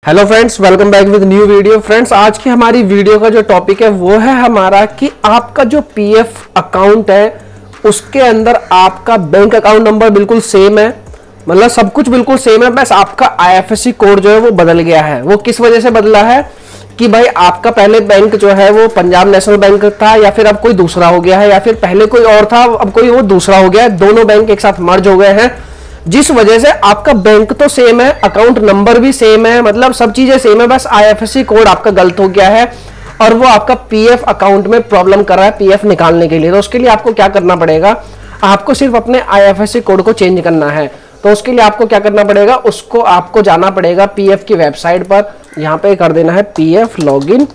Hello friends, welcome back with new video. Friends, आज की हमारी वीडियो का जो टॉपिक है वो है हमारा कि आपका जो पीएफ अकाउंट है उसके अंदर आपका बैंक अकाउंट नंबर बिल्कुल सेम है, मतलब सब कुछ बिल्कुल सेम है, बस आपका आईएफएससी कोड जो है वो बदल गया है। वो किस वजह से बदला है कि भाई आपका पहले बैंक जो है वो पंजाब नेशनल बैंक था या फिर अब कोई दूसरा हो गया है, या फिर पहले कोई और था अब कोई वो दूसरा हो गया है। दोनों बैंक एक साथ मर्ज हो गए हैं, जिस वजह से आपका बैंक तो सेम है, अकाउंट नंबर भी सेम है, मतलब सब चीजें सेम है, बस आईएफएससी कोड आपका गलत हो गया है और वो आपका पीएफ अकाउंट में प्रॉब्लम कर रहा है पीएफ निकालने के लिए। तो उसके लिए आपको क्या करना पड़ेगा, आपको सिर्फ अपने आईएफएससी कोड को चेंज करना है। तो उसके लिए आपको क्या करना पड़ेगा, उसको आपको जाना पड़ेगा पीएफ की वेबसाइट पर, यहां पे कर देना है पीएफ लॉगिन।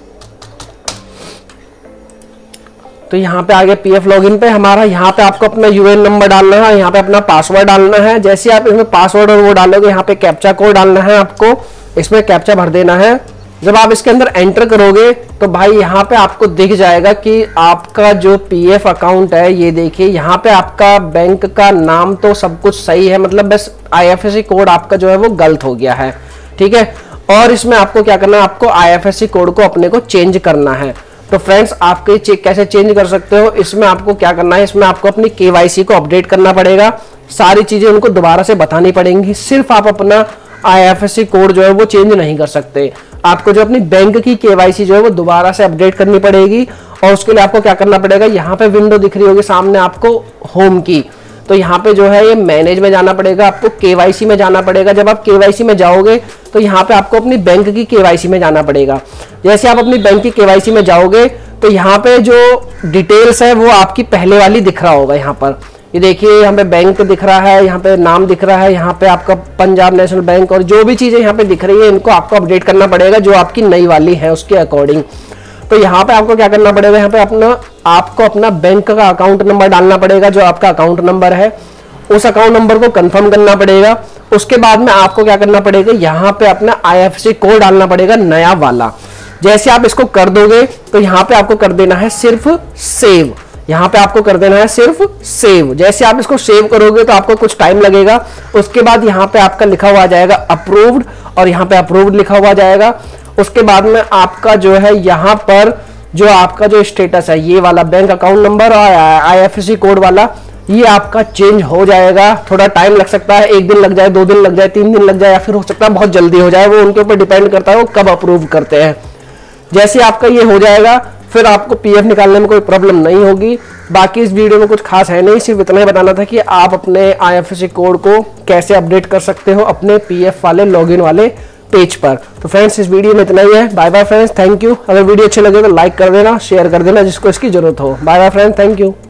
तो यहाँ पे आगे पीएफ लॉगिन पे हमारा, यहाँ पे आपको अपना यूएएन नंबर डालना है, यहाँ पे अपना पासवर्ड डालना है। जैसे आप इसमें पासवर्ड और वो डालोगे, यहाँ पे कैप्चा कोड डालना है, आपको इसमें कैप्चा भर देना है। जब आप इसके अंदर एंटर करोगे तो भाई यहाँ पे आपको दिख जाएगा कि आपका जो पीएफ अकाउंट है, ये देखिए यहाँ पे आपका बैंक का नाम तो सब कुछ सही है, मतलब बस आईएफएससी कोड आपका जो है वो गलत हो गया है, ठीक है। और इसमें आपको क्या करना है, आपको आईएफएससी कोड को अपने को चेंज करना है। तो फ्रेंड्स, आप कैसे चेंज कर सकते हो, इसमें आपको क्या करना है, इसमें आपको अपनी केवाईसी को अपडेट करना पड़ेगा, सारी चीजें उनको दोबारा से बतानी पड़ेंगी। सिर्फ आप अपना आईएफएससी कोड जो है वो चेंज नहीं कर सकते, आपको जो अपनी बैंक की केवाईसी जो है वो दोबारा से अपडेट करनी पड़ेगी। और उसके लिए आपको क्या करना पड़ेगा, यहाँ पे विंडो दिख रही होगी सामने आपको होम की, तो यहाँ पे जो है ये मैनेज में जाना पड़ेगा, आपको केवाईसी में जाना पड़ेगा। जब आप केवाईसी में जाओगे तो यहाँ पे आपको अपनी बैंक की केवाईसी में जाना पड़ेगा। जैसे आप अपनी बैंक की केवाईसी में जाओगे तो यहाँ पे जो डिटेल्स है वो आपकी पहले वाली दिख रहा होगा। यहाँ पर ये देखिए, यहाँ पे बैंक दिख रहा है, यहाँ पे नाम दिख रहा है, यहाँ पे आपका पंजाब नेशनल बैंक और जो भी चीजें यहाँ पे दिख रही है इनको आपको अपडेट करना पड़ेगा जो आपकी नई वाली है उसके अकॉर्डिंग। तो यहाँ पे आपको क्या करना पड़ेगा, यहाँ पे आपको अपना बैंक का अकाउंट नंबर डालना पड़ेगा, जो आपका अकाउंट नंबर है उस अकाउंट नंबर को कंफर्म करना पड़ेगा। उसके बाद में आपको क्या करना पड़ेगा, यहाँ पे अपना आईएफएससी कोड डालना पड़ेगा नया वाला। जैसे आप इसको कर दोगे तो यहाँ पे आपको कर देना है सिर्फ सेव, यहाँ पे आपको कर देना है सिर्फ सेव। जैसे आप इसको सेव करोगे तो आपको कुछ टाइम लगेगा, उसके बाद यहाँ पे आपका लिखा हुआ जाएगा अप्रूव्ड और यहाँ पे अप्रूव्ड लिखा हुआ जाएगा। उसके बाद में आपका जो है यहाँ पर जो आपका जो स्टेटस है ये वाला बैंक अकाउंट नंबर और आईएफएससी कोड वाला, ये आपका चेंज हो जाएगा। थोड़ा टाइम लग सकता है, 1 दिन लग जाए, 2 दिन लग जाए, 3 दिन लग जाए, या फिर हो सकता है बहुत जल्दी हो जाए, वो उनके ऊपर डिपेंड करता है वो कब अप्रूव करते हैं। जैसे आपका ये हो जाएगा फिर आपको पीएफ निकालने में कोई प्रॉब्लम नहीं होगी। बाकी इस वीडियो में कुछ खास है नहीं, सिर्फ इतना ही बताना था कि आप अपने आईएफएससी कोड को कैसे अपडेट कर सकते हो अपने पीएफ वाले लॉगिन वाले पेज पर। तो फ्रेंड्स, इस वीडियो में इतना ही है। Bye bye friends, thank you. अगर वीडियो अच्छे लगे तो लाइक कर देना, शेयर कर देना जिसको इसकी जरूरत हो। Bye bye friends, thank you.